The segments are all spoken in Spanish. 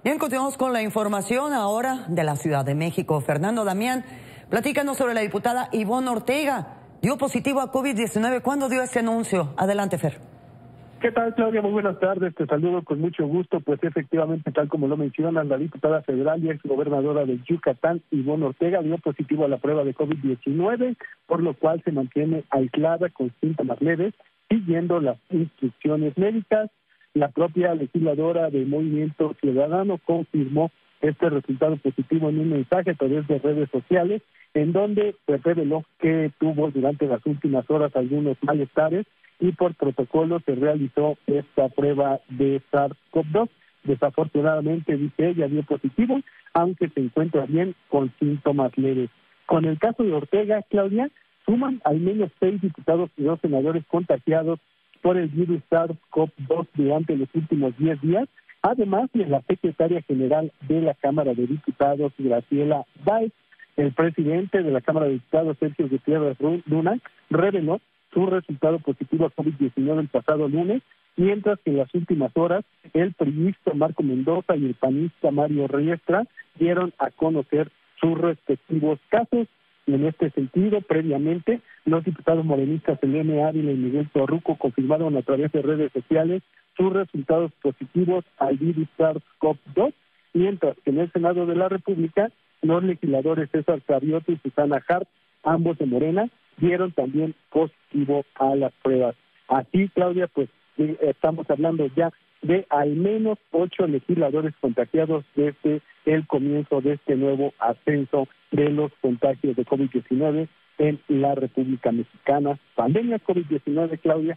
Bien, continuamos con la información ahora de la Ciudad de México. Fernando Damián, platícanos sobre la diputada Ivonne Ortega. Dio positivo a COVID-19. ¿Cuándo dio ese anuncio? Adelante, Fer. ¿Qué tal, Claudia? Muy buenas tardes. Te saludo con mucho gusto. Pues efectivamente, tal como lo mencionas, la diputada federal y exgobernadora de Yucatán, Ivonne Ortega, dio positivo a la prueba de COVID-19, por lo cual se mantiene aislada con síntomas leves, siguiendo las instrucciones médicas. La propia legisladora del Movimiento Ciudadano confirmó este resultado positivo en un mensaje a través de redes sociales, en donde se reveló que tuvo durante las últimas horas algunos malestares y por protocolo se realizó esta prueba de SARS-CoV-2. Desafortunadamente, dice ella, dio positivo, aunque se encuentra bien con síntomas leves. Con el caso de Ortega, Claudia, suman al menos 6 diputados y 2 senadores contagiados por el virus SARS-CoV-2 durante los últimos 10 días, además de la secretaria general de la Cámara de Diputados, Graciela Báez. El presidente de la Cámara de Diputados, Sergio Gutiérrez Luna, reveló su resultado positivo a COVID-19 el pasado lunes, mientras que en las últimas horas el priista Marco Mendoza y el panista Mario Riestra dieron a conocer sus respectivos casos. Y en este sentido, previamente, los diputados morenistas Elena Ávila y Miguel Torruco confirmaron a través de redes sociales sus resultados positivos al virus SARS-CoV-2, mientras que en el Senado de la República, los legisladores César Carriota y Susana Hart, ambos de Morena, dieron también positivo a las pruebas. Así, Claudia, pues estamos hablando ya de al menos 8 legisladores contagiados desde el comienzo de este nuevo ascenso de los contagios de COVID-19 en la República Mexicana. Pandemia COVID-19, Claudia.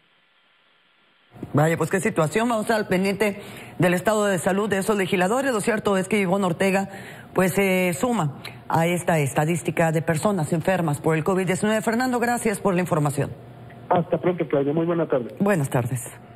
Vaya, pues qué situación. Vamos a estar al pendiente del estado de salud de esos legisladores. Lo cierto es que Ivonne Ortega pues se suma a esta estadística de personas enfermas por el COVID-19. Fernando, gracias por la información. Hasta pronto, Claudia. Muy buenas tardes. Buenas tardes.